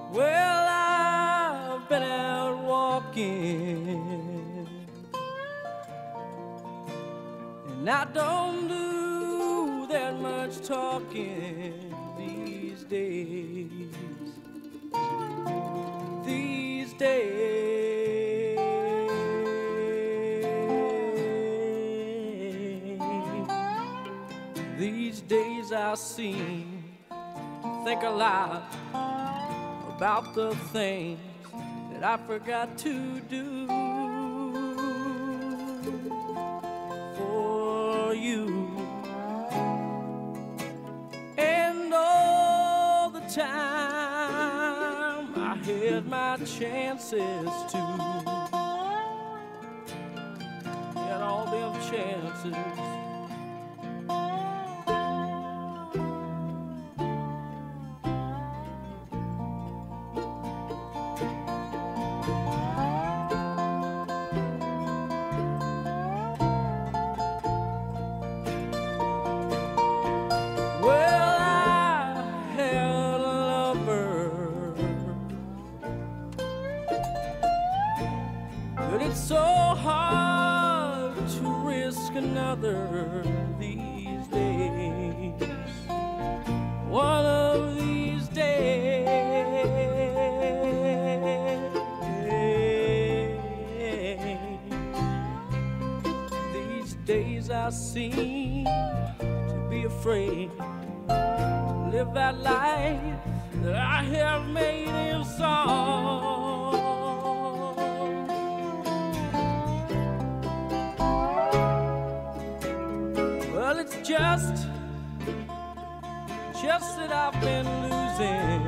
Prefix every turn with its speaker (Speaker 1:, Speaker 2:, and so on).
Speaker 1: Well, I've been out walking, and I don't do that much talking these days. These days, these days I seem to think a lot about the things that I forgot to do for you. And all the time I had my chances to get all them chances. So hard to risk another these days. One of these days. These days I seem to be afraid to live that life that I have made in song. Well, it's just that I've been losing